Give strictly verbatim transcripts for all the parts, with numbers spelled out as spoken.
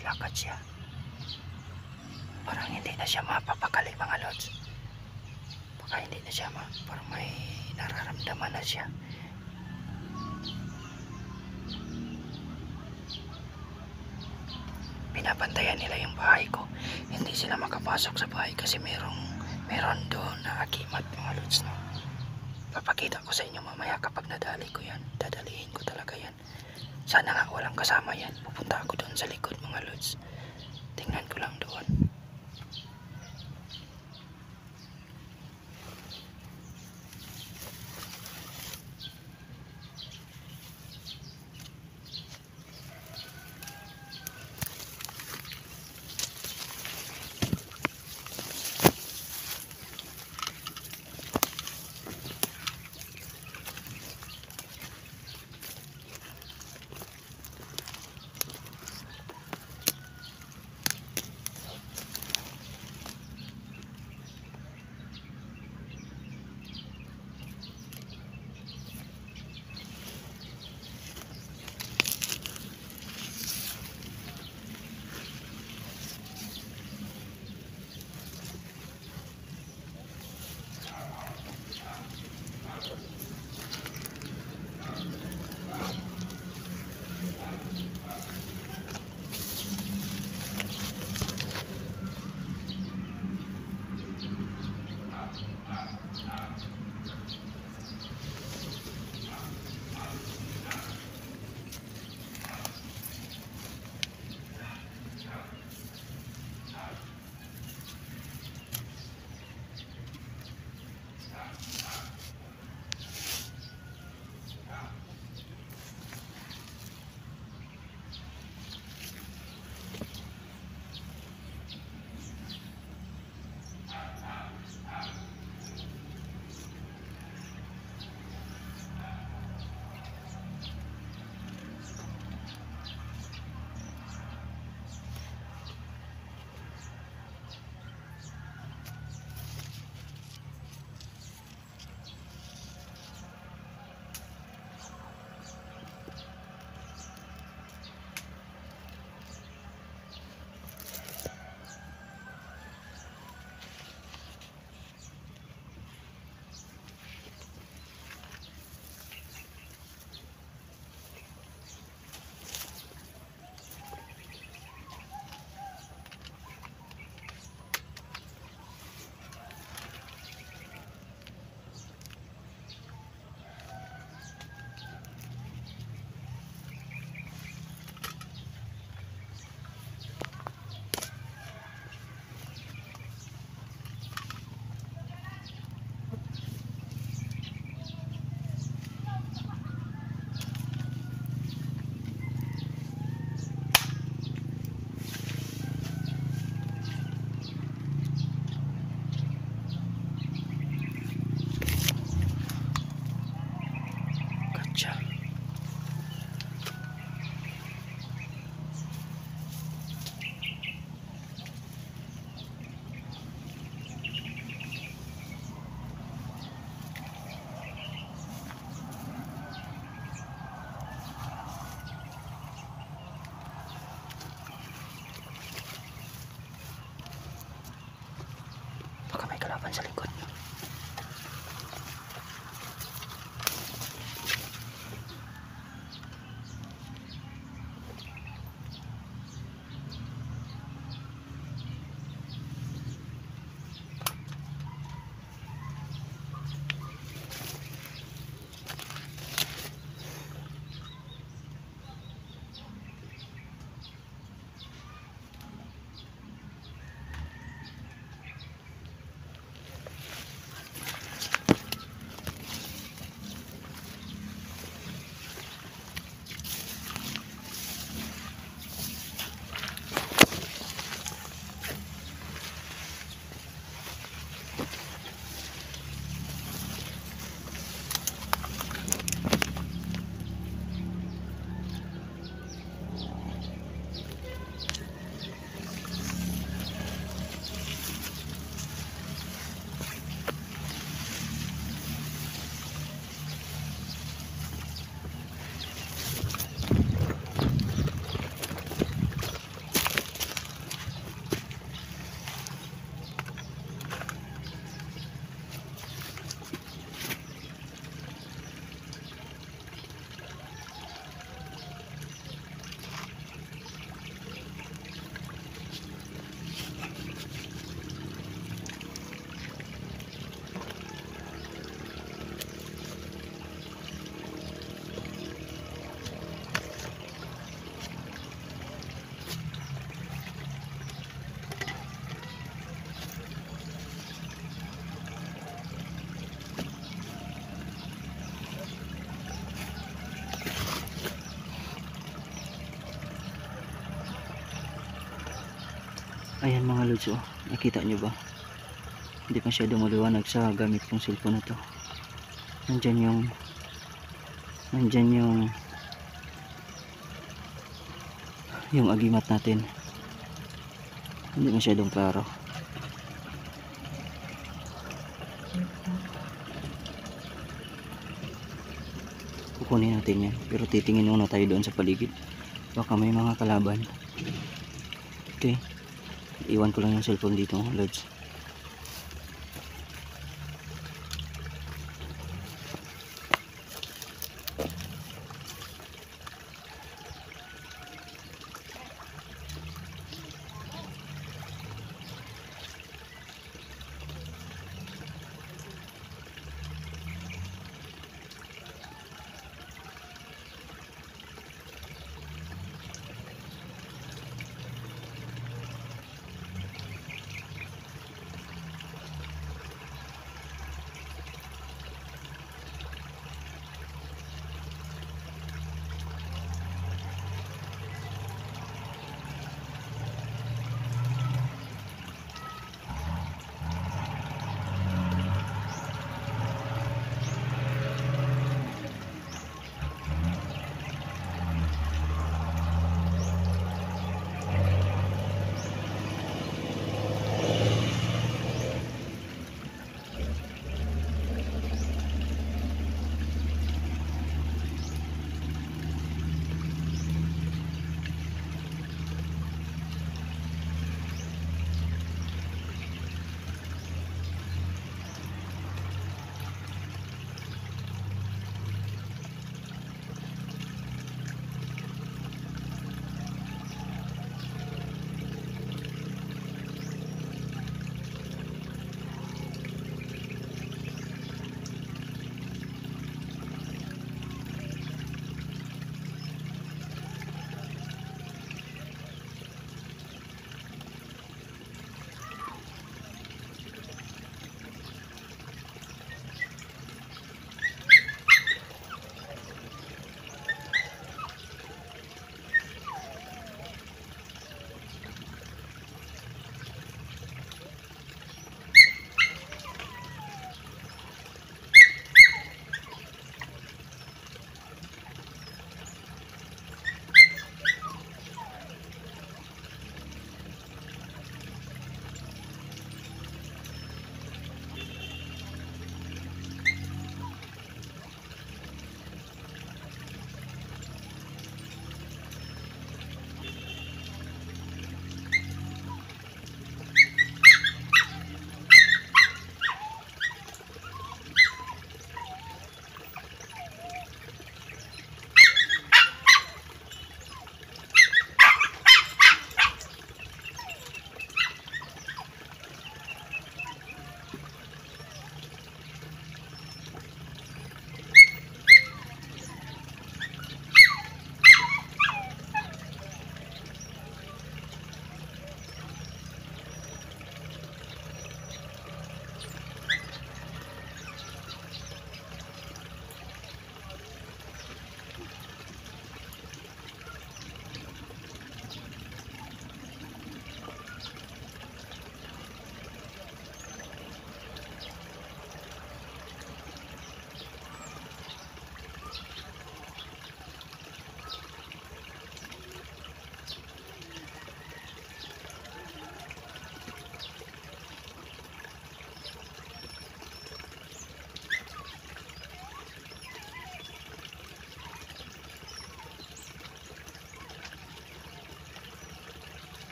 lakad siya. Parang hindi na siya mapapakali mga lods. Baka hindi na siya ma parang may nararamdaman na siya. Pinapantayan nila yung bahay ko. Hindi sila makapasok sa bahay kasi merong meron doon na agimat mga lods, no? Papakita ko sa inyo mamaya kapag nadali ko yan. Dadalihin ko talaga yan. Sana nga walang kasama yan. Pupunta ako doon sa likod mga lods. Tingnan ko lang doon. Baka may kalaban sa likod. Ayan mga lods, oh. Nakita nyo ba? Hindi masyadong maliwanag sa gamit kong cellphone na to. Nandyan yung nandyan yung yung agimat natin. Hindi masyadong klaro. Kukunin natin yan, pero titingin muna tayo doon sa paligid, baka may mga kalaban. Okay, iwan ko lang yung cellphone dito mga lods.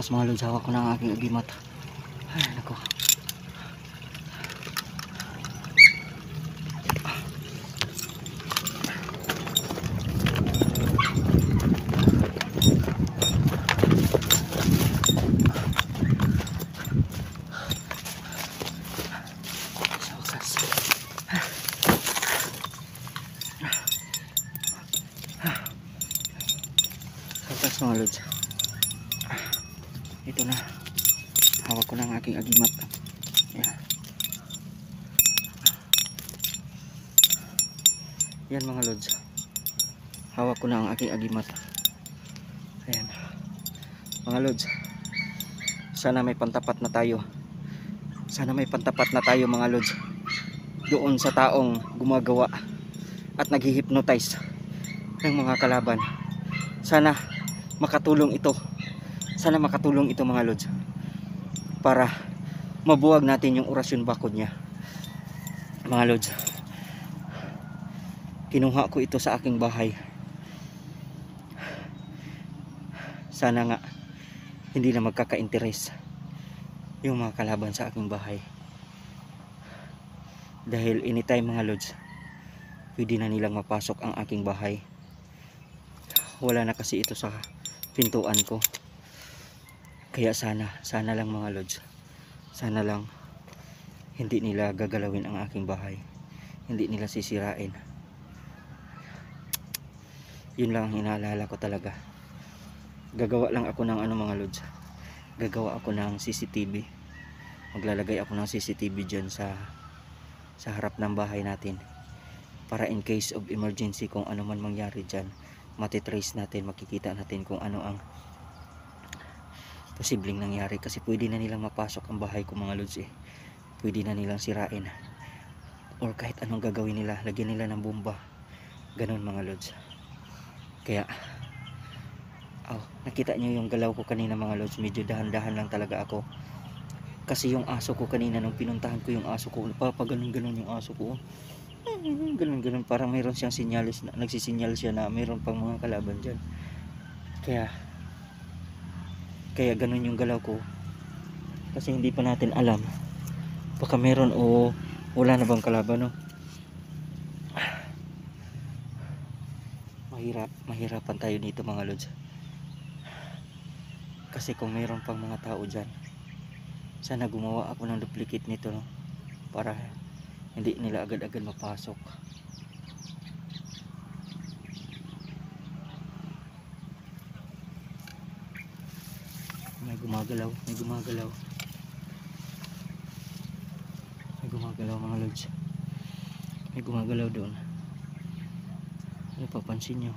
wakas mga lods, hawak ko na ang aking agimat. Ay nako. Sa wakas. Sa wakas mga lods, ito na, hawak ko na ang aking agimat. Yan. Yan mga lods, hawak ko na ang aking agimat. Ayan mga lods, sana may pantapat na tayo, sana may pantapat na tayo mga lods doon sa taong gumagawa at naghi-hypnotize ng mga kalaban. Sana makatulong ito, sana makatulong ito mga lods, para mabuwag natin yung orasyon bakod niya. Mga lods, kinuha ko ito sa aking bahay. Sana nga hindi na magkaka-interes yung mga kalaban sa aking bahay, dahil anytime mga lods pwede na nilang mapasok ang aking bahay. Wala na kasi ito sa pintuan ko. Kaya sana, sana lang mga lods, sana lang hindi nila gagalawin ang aking bahay, hindi nila sisirain. Yun lang ang inaalala ko talaga. Gagawa lang ako ng ano mga lods, gagawa ako ng C C T V. Maglalagay ako ng C C T V dyan sa sa harap ng bahay natin, para in case of emergency, kung ano man mangyari dyan, matitrace natin, makikita natin kung ano ang posibleng nangyari. Kasi pwede na nilang mapasok ang bahay ko mga lods eh. Pwede na nilang sirain, or kahit anong gagawin nila, lagyan nila ng bomba, ganun mga lods. Kaya oh, nakita nyo yung galaw ko kanina mga lods, medyo dahan-dahan lang talaga ako. Kasi yung aso ko kanina, nung pinuntahan ko yung aso ko, papaganon-ganon yung aso ko, ganon-ganon, parang mayroon siyang sinyalis na, nagsisinyal siya na mayroon pang mga kalaban dyan. Kaya kaya ganon yung galaw ko, kasi hindi pa natin alam baka meron o wala na bang kalaban, no? Mahirap, mahirapan tayo dito mga lods. Kasi kung mayroon pang mga tao dyan, sana gumawa ako ng duplicate nito, no? Para hindi nila agad-agad mapasok. May gumagalaw, may gumagalaw. May gumagalaw mga lods. May gumagalaw doon. Ano papansin nyo?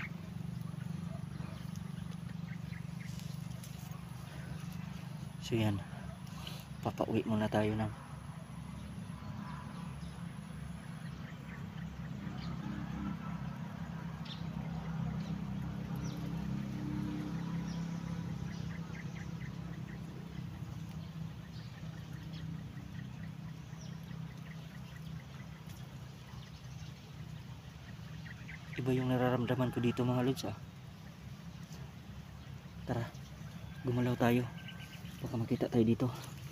So yan, papauwi muna tayo ng iba yung nararamdaman ko dito mga lods, ah. Tara, gumalaw tayo, baka makita tayo dito.